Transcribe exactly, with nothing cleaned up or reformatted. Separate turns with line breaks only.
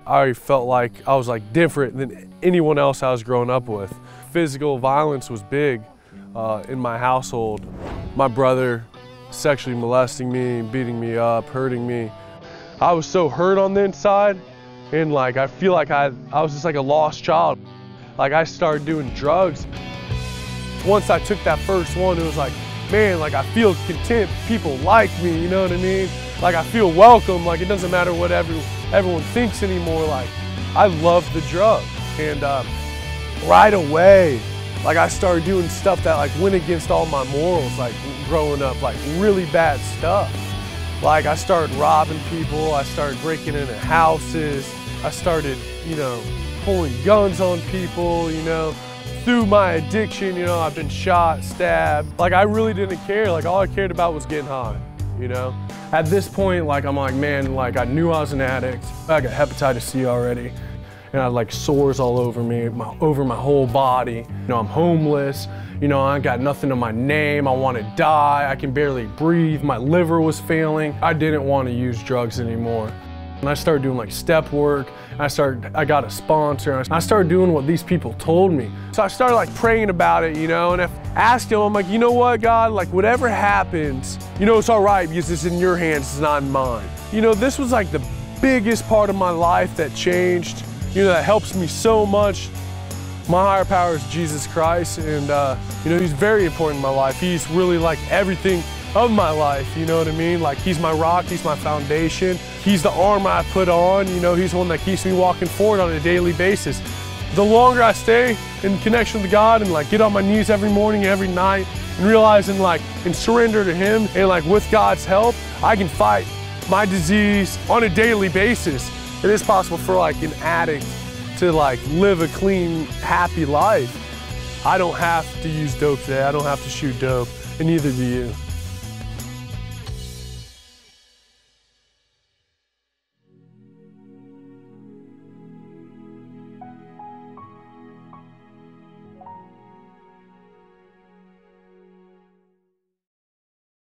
I felt like I was like different than anyone else I was growing up with. Physical violence was big uh, in my household. My brother sexually molesting me, beating me up, hurting me. I was so hurt on the inside, and like I feel like I, I was just like a lost child. Like I started doing drugs. Once I took that first one, it was like, man, like I feel content, people like me, you know what I mean? Like I feel welcome, like it doesn't matter what every, everyone thinks anymore. Like I love the drug. And uh, right away, like I started doing stuff that like went against all my morals, like growing up, like really bad stuff. Like I started robbing people, I started breaking into houses, I started, you know, pulling guns on people, you know. Through my addiction, you know, I've been shot, stabbed. Like I really didn't care, like all I cared about was getting high, you know. At this point, like I'm like, man, like I knew I was an addict. I got hepatitis C already. And I had like sores all over me, my, over my whole body. You know, I'm homeless. You know, I got nothing in my name. I want to die. I can barely breathe. My liver was failing. I didn't want to use drugs anymore. And I started doing like step work. I started, I got a sponsor. And I started doing what these people told me. So I started like praying about it, you know, and I asked him, I'm like, you know what, God, like whatever happens, you know, it's all right because it's in your hands, it's not in mine. You know, this was like the biggest part of my life that changed. You know, that helps me so much. My higher power is Jesus Christ, and uh, you know, he's very important in my life. He's really like everything of my life, you know what I mean? Like he's my rock, he's my foundation. He's the armor I put on, you know, he's the one that keeps me walking forward on a daily basis. The longer I stay in connection with God and like get on my knees every morning, every night, and realizing like, and surrender to him, and like with God's help, I can fight my disease on a daily basis. It is possible for like an addict to like live a clean, happy life. I don't have to use dope today. I don't have to shoot dope, and neither do you.